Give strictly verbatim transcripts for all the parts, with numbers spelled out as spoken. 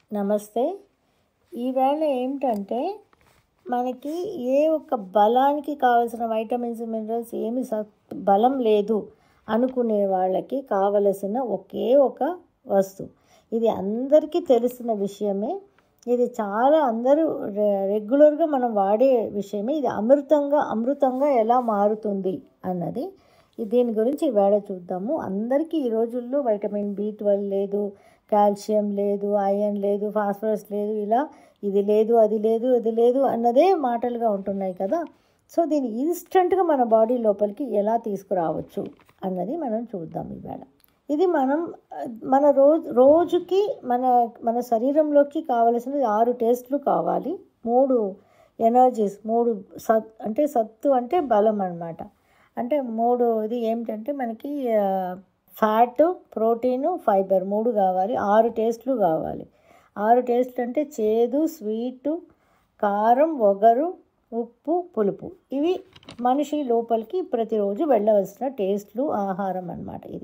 నమస్తే. ఈవేళ ఏమిటంటే మనకి ఏ ఒక్క బలానికి కావాల్సిన వైటమిన్స్, మినరల్స్ ఏమి సత్ బలం లేదు అనుకునే వాళ్ళకి కావలసిన ఒకే ఒక వస్తువు. ఇది అందరికీ తెలిసిన విషయమే. ఇది చాలా అందరూ రె రెగ్యులర్గా మనం వాడే విషయమే. ఇది అమృతంగా అమృతంగా ఎలా మారుతుంది అన్నది దీని గురించి ఈవేళ చూద్దాము. అందరికీ ఈ రోజుల్లో వైటమిన్ బి ట్వెల్వ్ లేదు, కాల్షియం లేదు, ఐరన్ లేదు, ఫాస్ఫరస్ లేదు, ఇలా ఇది లేదు అది లేదు అది లేదు అన్నదే మాటలుగా ఉంటున్నాయి కదా. సో దీన్ని ఇన్స్టెంట్గా మన బాడీ లోపలికి ఎలా తీసుకురావచ్చు అన్నది మనం చూద్దాం ఈవేళ. ఇది మనం మన రోజు రోజుకి మన మన శరీరంలోకి కావలసినది ఆరు టేస్ట్లు కావాలి, మూడు ఎనర్జీస్, మూడు సత్ అంటే సత్తు అంటే బలం అన్నమాట. అంటే మూడు ఇది ఏమిటంటే మనకి ఫ్యాట్, ప్రోటీను, ఫైబర్ మూడు కావాలి, ఆరు టేస్ట్లు కావాలి. ఆరు టేస్ట్లు అంటే చేదు, స్వీటు, కారం, వగరు, ఉప్పు, పులుపు. ఇవి మనిషి లోపలికి ప్రతిరోజు వెళ్ళవలసిన టేస్ట్లు, ఆహారం అన్నమాట ఇది.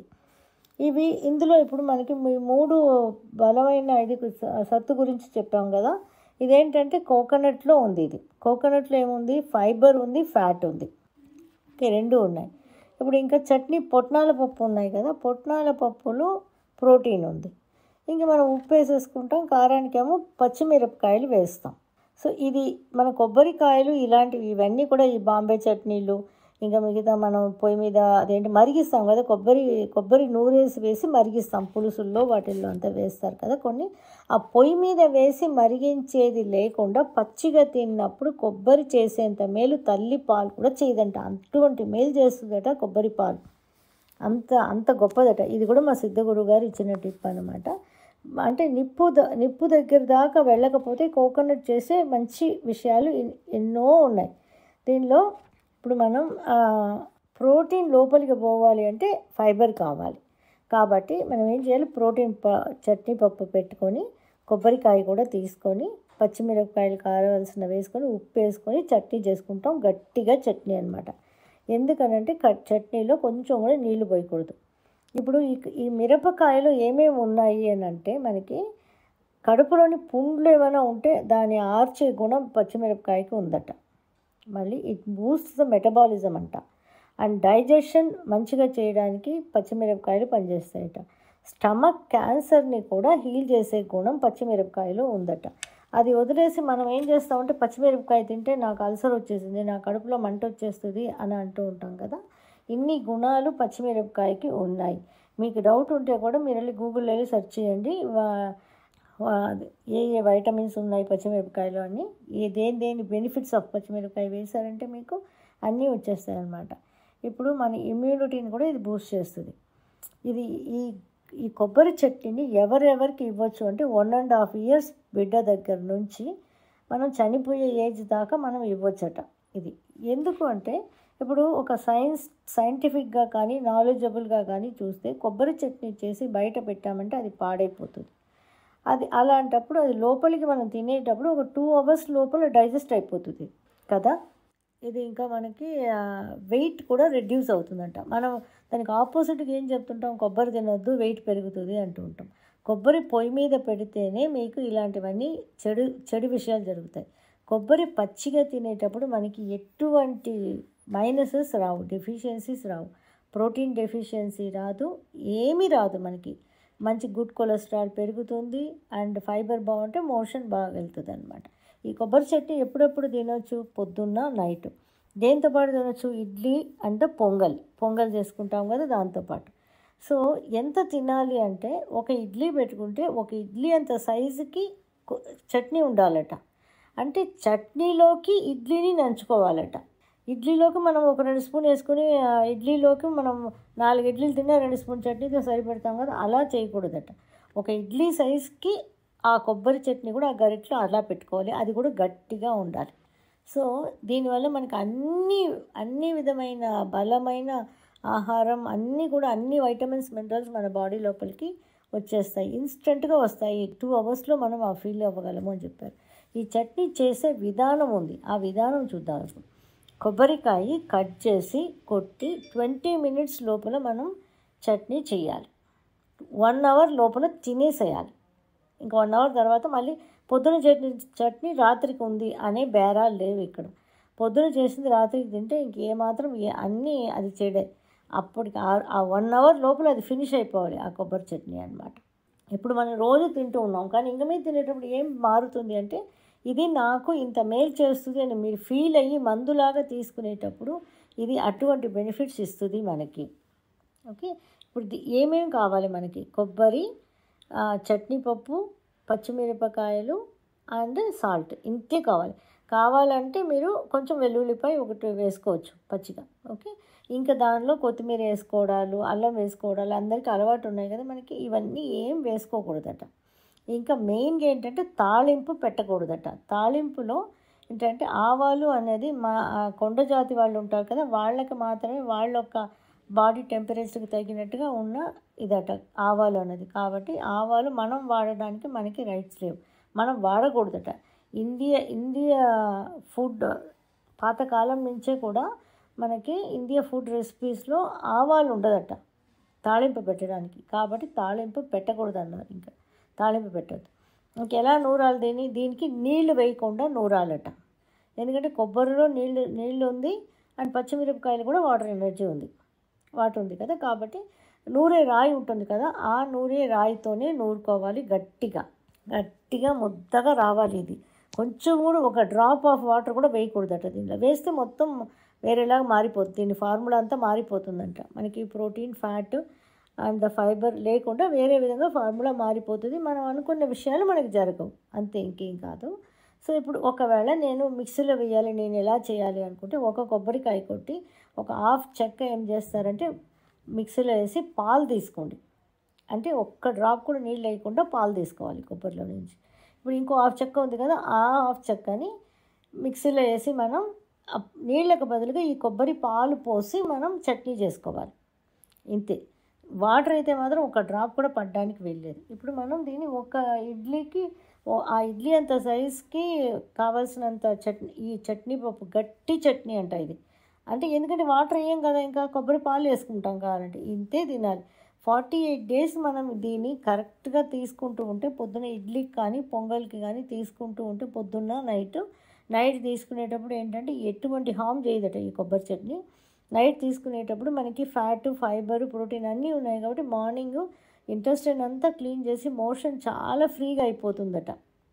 ఇవి ఇందులో ఇప్పుడు మనకి మూడు బలమైన ఇది సత్తు గురించి చెప్పాం కదా. ఇదేంటంటే కోకోనట్లో ఉంది. ఇది కోకోనట్లో ఏముంది, ఫైబర్ ఉంది, ఫ్యాట్ ఉంది, ఓకే, రెండు ఉన్నాయి. ఇప్పుడు ఇంకా చట్నీ పొట్నాల పప్పు ఉన్నాయి కదా, పొట్నాల పప్పులో ప్రోటీన్ ఉంది. ఇంకా మనం ఉప్పు వేసేసుకుంటాం, కారానికేమో పచ్చిమిరపకాయలు వేస్తాం. సో ఇది మన కొబ్బరికాయలు ఇలాంటివి ఇవన్నీ కూడా ఈ బాంబే చట్నీలు, ఇంకా మిగతా మనం పొయ్యి మీద అదేంటి మరిగిస్తాం కదా, కొబ్బరి కొబ్బరి నూరేసి వేసి మరిగిస్తాం, పులుసుల్లో వాటిల్లో అంతా వేస్తారు కదా కొన్ని. ఆ పొయ్యి మీద వేసి మరిగించేది లేకుండా పచ్చిగా తిన్నప్పుడు కొబ్బరి చేసేంత మేలు తల్లి పాలు కూడా చేయదంట. అటువంటి మేలు చేస్తుందట కొబ్బరి పాలు, అంత అంత గొప్పదట. ఇది కూడా మా సిద్ధగురు గారు ఇచ్చిన టిప్ అనమాట. అంటే నిప్పు ద నిప్పు దగ్గర దాకా వెళ్ళకపోతే కోకోనట్ చేసే మంచి విషయాలు ఎన్నో ఉన్నాయి దీనిలో. ఇప్పుడు మనం ప్రోటీన్ లోపలికి పోవాలి అంటే ఫైబర్ కావాలి. కాబట్టి మనం ఏం చేయాలి, ప్రోటీన్ ప చట్నీ పప్పు పెట్టుకొని కొబ్బరికాయ కూడా తీసుకొని పచ్చిమిరపకాయలు కారవలసిన వేసుకొని ఉప్పు వేసుకొని చట్నీ చేసుకుంటాం. గట్టిగా చట్నీ అనమాట. ఎందుకనంటే చట్నీలో కొంచెం కూడా నీళ్లు పోయకూడదు. ఇప్పుడు ఈ ఈ మిరపకాయలో ఏమేమి ఉన్నాయి అని అంటే మనకి కడుపులోని పుండ్లు ఏమైనా ఉంటే దాన్ని ఆర్చే గుణం పచ్చిమిరపకాయకి ఉందట. మళ్ళీ ఇట్ బూస్ట్ ద మెటబాలిజం అంట. అండ్ డైజెషన్ మంచిగా చేయడానికి పచ్చిమిరపకాయలు పనిచేస్తాయట. స్టమక్ క్యాన్సర్ని కూడా హీల్ చేసే గుణం పచ్చిమిరపకాయలో ఉందట. అది వదిలేసి మనం ఏం చేస్తామంటే పచ్చిమిరపకాయ తింటే నాకు అల్సర్ వచ్చేసింది, నా కడుపులో మంట వచ్చేస్తుంది అని అంటూ ఉంటాం కదా. ఇన్ని గుణాలు పచ్చిమిరపకాయకి ఉన్నాయి. మీకు డౌట్ ఉంటే కూడా మీరు వెళ్ళి గూగుల్లో వెళ్ళి సెర్చ్ చేయండి, ఏ ఏ వైటమిన్స్ ఉన్నాయి పచ్చిమిరపకాయలు అని, ఏ దేని దేని బెనిఫిట్స్ ఆఫ్ పచ్చిమిరపకాయ వేశారంటే మీకు అన్నీ వచ్చేస్తాయి అన్నమాట. ఇప్పుడు మన ఇమ్యూనిటీని కూడా ఇది బూస్ట్ చేస్తుంది. ఇది ఈ ఈ కొబ్బరి చట్నీని ఎవరెవరికి ఇవ్వచ్చు అంటే వన్ అండ్ హాఫ్ ఇయర్స్ బిడ్డ దగ్గర నుంచి మనం చనిపోయే ఏజ్ దాకా మనం ఇవ్వచ్చట. ఇది ఎందుకు అంటే ఇప్పుడు ఒక సైన్స్ సైంటిఫిక్గా కానీ నాలెడ్జబుల్గా కానీ చూస్తే కొబ్బరి చట్నీ చేసి బయట పెట్టామంటే అది పాడైపోతుంది. అది అలాంటప్పుడు అది లోపలికి మనం తినేటప్పుడు ఒక టూ అవర్స్ లోపల డైజెస్ట్ అయిపోతుంది కదా. ఇది ఇంకా మనకి వెయిట్ కూడా రెడ్యూస్ అవుతుందంట. మనం దానికి ఆపోజిట్గా ఏం చెప్తుంటాం, కొబ్బరి తినొద్దు వెయిట్ పెరుగుతుంది అంటూ ఉంటాం. కొబ్బరి పొయ్యి మీద పెడితేనే మీకు ఇలాంటివన్నీ చెడు చెడు విషయాలు జరుగుతాయి. కొబ్బరి పచ్చిగా తినేటప్పుడు మనకి ఎటువంటి మైనసెస్ రావు, డెఫిషియన్సీస్ రావు, ప్రోటీన్ డెఫిషియన్సీ రాదు, ఏమీ రాదు. మనకి మంచి గుడ్ కొలెస్ట్రాల్ పెరుగుతుంది అండ్ ఫైబర్ బాగుంటే మోషన్ బాగా వెళ్తుంది అనమాట. ఈ కొబ్బరి చట్నీ ఎప్పుడెప్పుడు తినొచ్చు, పొద్దున్న నైట్. దేంతోపాటు తినొచ్చు, ఇడ్లీ అంటే పొంగల్ పొంగల్ చేసుకుంటాం కదా దాంతోపాటు. సో ఎంత తినాలి అంటే ఒక ఇడ్లీ పెట్టుకుంటే ఒక ఇడ్లీ అంత సైజుకి చట్నీ ఉండాలట. అంటే చట్నీలోకి ఇడ్లీని నంచుకోవాలట. ఇడ్లీలోకి మనం ఒక రెండు స్పూన్ వేసుకుని ఇడ్లీలోకి మనం నాలుగు ఇడ్లీలు తిన్నా రెండు స్పూన్ చట్నీతో సరిపెడతాం కదా, అలా చేయకూడదట. ఒక ఇడ్లీ సైజ్కి ఆ కొబ్బరి చట్నీ కూడా ఆ గరిట్లో అలా పెట్టుకోవాలి. అది కూడా గట్టిగా ఉండాలి. సో దీనివల్ల మనకు అన్ని అన్ని విధమైన బలమైన ఆహారం అన్నీ కూడా అన్ని వైటమిన్స్, మినరల్స్ మన బాడీ లోపలికి వచ్చేస్తాయి, ఇన్స్టెంట్గా వస్తాయి. టూ అవర్స్లో మనం ఆ ఫీల్ అవ్వగలము అని చెప్పారు. ఈ చట్నీ చేసే విధానం ఉంది, ఆ విధానం చూద్దాం. ఇప్పుడు కొబ్బరికాయ కట్ చేసి కొట్టి ట్వంటీ మినిట్స్ లోపల మనం చట్నీ చేయాలి. వన్ అవర్ లోపల తినేసేయాలి. ఇంకో వన్ అవర్ తర్వాత మళ్ళీ పొద్దున చట్నీ చట్నీ రాత్రికి ఉంది అనే బేరాలు లేవు ఇక్కడ. పొద్దున చేసింది రాత్రికి తింటే ఇంకేమాత్రం అన్నీ అది చెడే. అప్పటికి ఆ వన్ అవర్ లోపల అది ఫినిష్ అయిపోవాలి ఆ కొబ్బరి చట్నీ అనమాట. ఇప్పుడు మనం రోజు తింటూ ఉన్నాం, కానీ ఇంక మీద తినేటప్పుడు ఏం మారుతుంది అంటే ఇది నాకు ఇంత మేలు చేస్తుంది అని మీరు ఫీల్ అయ్యి మందులాగా తీసుకునేటప్పుడు ఇది అటువంటి బెనిఫిట్స్ ఇస్తుంది మనకి. ఓకే, ఇప్పుడు ఏమేమి కావాలి మనకి? కొబ్బరి, చట్నీ పప్పు, పచ్చిమిరపకాయలు అండ్ సాల్ట్, ఇంతే కావాలి. కావాలంటే మీరు కొంచెం వెల్లుల్లిపాయ ఒకటి వేసుకోవచ్చు పచ్చిగా. ఓకే, ఇంకా దానిలో కొత్తిమీర వేసుకోవడాలు, అల్లం వేసుకోవడాలు అందరికీ అలవాటు ఉన్నాయి కదా మనకి. ఇవన్నీ ఏం వేసుకోకూడదట. ఇంకా మెయిన్గా ఏంటంటే తాళింపు పెట్టకూడదట. తాళింపులో ఏంటంటే ఆవాలు అనేది మా కొండ జాతి వాళ్ళు ఉంటారు కదా, వాళ్ళకి మాత్రమే వాళ్ళ యొక్క బాడీ టెంపరేచర్కి తగినట్టుగా ఉన్న ఇదట ఆవాలు అనేది. కాబట్టి ఆవాలు మనం వాడడానికి మనకి రైట్స్ లేవు, మనం వాడకూడదట. ఇండియా ఇండియా ఫుడ్ పాతకాలం నుంచే కూడా మనకి ఇండియా ఫుడ్ రెసిపీస్లో ఆవాలు ఉండదట తాళింపు పెట్టడానికి. కాబట్టి తాళింపు పెట్టకూడదు అన్నారు. ఇంకా తాళింపు పెట్టద్దు. ఇంకెలా నూరాలు దీని దీనికి నీళ్లు వేయకుండా నూరాలట. ఎందుకంటే కొబ్బరిలో నీళ్ళు నీళ్ళు ఉంది అండ్ పచ్చిమిరపకాయలు కూడా వాటర్ ఎనర్జీ ఉంది, వాటర్ ఉంది కదా. కాబట్టి నూరే రాయి ఉంటుంది కదా, ఆ నూరే రాయితోనే నూరుకోవాలి. గట్టిగా గట్టిగా ముద్దగా రావాలి. ఇది కొంచెం కూడా ఒక డ్రాప్ ఆఫ్ వాటర్ కూడా వేయకూడదట. దీనిలో వేస్తే మొత్తం వేరేలాగా మారిపోతుంది. దీని ఫార్ములా అంతా మారిపోతుందంట. మనకి protein, fat and the fibre లేకుండా వేరే విధంగా ఫార్ములా మారిపోతుంది. మనం అనుకున్న విషయాలు మనకి జరగవు, అంతే, ఇంకేం కాదు. సో ఇప్పుడు ఒకవేళ నేను మిక్సీలో వేయాలి, నేను ఎలా చేయాలి అనుకుంటే ఒక కొబ్బరికాయ కొట్టి ఒక హాఫ్ చెక్క ఏం చేస్తారంటే మిక్సీలో వేసి పాలు తీసుకోండి. అంటే ఒక్క డ్రాప్ కూడా నీళ్ళు వేయకుండా పాలు తీసుకోవాలి కొబ్బరిలో నుంచి. ఇప్పుడు ఇంకో హాఫ్ చెక్క ఉంది కదా, ఆ హాఫ్ చెక్కని మిక్సీలో వేసి మనం నీళ్ళకు బదులుగా ఈ కొబ్బరి పాలు పోసి మనం చట్నీ చేసుకోవాలి. ఇంతే. వాటర్ అయితే మాత్రం ఒక డ్రాప్ కూడా పడడానికి వెళ్ళలేదు. ఇప్పుడు మనం దీన్ని ఒక ఇడ్లీకి ఆ ఇడ్లీ అంత సైజ్కి కావాల్సినంత చట్నీ, ఈ చట్నీ పప్పు గట్టి చట్నీ అంట ఇది. అంటే ఎందుకంటే వాటర్ వేయం కదా, ఇంకా కొబ్బరి పాలు వేసుకుంటాం కావాలంటే. ఇంతే తినాలి. ఫార్టీ ఎయిట్ డేస్ మనం దీన్ని కరెక్ట్గా తీసుకుంటూ ఉంటే పొద్దున్న ఇడ్లీకి కానీ పొంగల్కి కానీ తీసుకుంటూ ఉంటే పొద్దున్న నైట్ నైట్ తీసుకునేటప్పుడు ఏంటంటే ఎటువంటి హామ్ చేయదట ఈ కొబ్బరి చట్నీ. నైట్ తీసుకునేటప్పుడు మనకి ఫ్యాట్, ఫైబర్, ప్రోటీన్ అన్నీ ఉన్నాయి కాబట్టి మార్నింగ్ ఇంటెస్టైన్ అంతా క్లీన్ చేసి మోషన్ చాలా ఫ్రీగా అయిపోతుందట.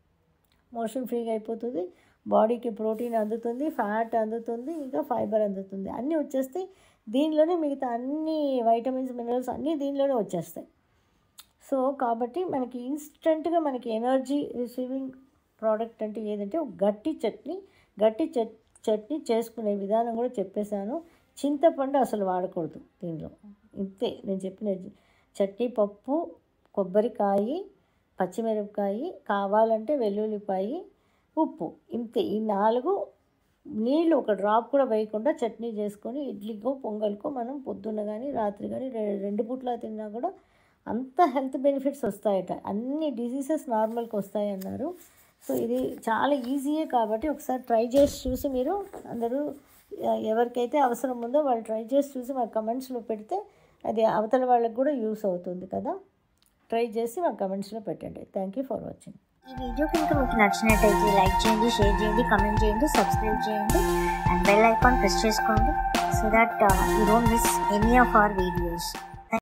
మోషన్ ఫ్రీగా అయిపోతుంది, బాడీకి ప్రోటీన్ అందుతుంది, ఫ్యాట్ అందుతుంది, ఇంకా ఫైబర్ అందుతుంది, అన్నీ వచ్చేస్తాయి. దీనిలోనే మిగతా అన్ని వైటమిన్స్, మినరల్స్ అన్నీ దీనిలోనే వచ్చేస్తాయి. సో కాబట్టి మనకి ఇన్స్టెంట్గా మనకి ఎనర్జీ రిసీవింగ్ ప్రోడక్ట్ అంటే ఏదంటే గట్టి చట్నీ. గట్టి చట్ చట్నీ చేసుకునే విధానం కూడా చెప్పేశాను. చింతపండు అసలు వాడకూడదు దీనిలో. ఇంతే నేను చెప్పిన చట్నీ పప్పు, కొబ్బరికాయ, పచ్చిమిరపకాయ, కావాలంటే వెల్లుల్లిపాయ, ఉప్పు, ఇంతే. ఈ నాలుగు నీళ్ళు ఒక డ్రాప్ కూడా వేయకుండా చట్నీ చేసుకొని ఇడ్లీకో పొంగల్కో మనం పొద్దున్న కానీ రాత్రి కానీ రెండు పూట్ల తిన్నా కూడా అంత హెల్త్ బెనిఫిట్స్ వస్తాయట. అన్ని డిసీజెస్ నార్మల్కి వస్తాయి అన్నారు. సో ఇది చాలా ఈజీయే కాబట్టి ఒకసారి ట్రై చేసి చూసి మీరు అందరూ ఎవరికైతే అవసరం ఉందో వాళ్ళు ట్రై చేసి చూసి మా కమెంట్స్లో పెడితే అది అవతల వాళ్ళకి కూడా యూస్ అవుతుంది కదా. ట్రై చేసి మా కమెంట్స్లో పెట్టండి. Thank you for watching. ఈ వీడియో కనుక మీకు నచ్చినట్టయితే లైక్ చేయండి, షేర్ చేయండి, కమెంట్ చేయండి, సబ్స్క్రైబ్ చేయండి అండ్ బెల్ ఐకాన్ ప్రెస్ చేసుకోండి so that you don't miss any of our videos.